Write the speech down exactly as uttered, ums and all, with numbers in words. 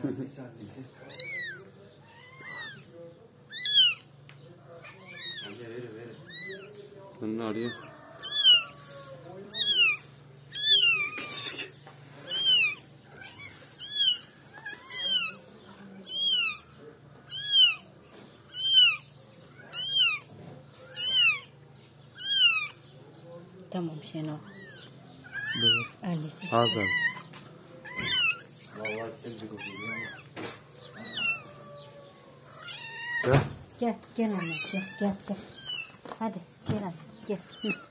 Annesi annesi. Anne verin verin. Bunu arıyor. Küçücük. Tamam Şenol. Baba. Annesi. Ağzı. Vallahi sevecek o filmi ama. Gel. Gel, gel anne, gel, gel, gel. Hadi, gel anne, gel. Hı.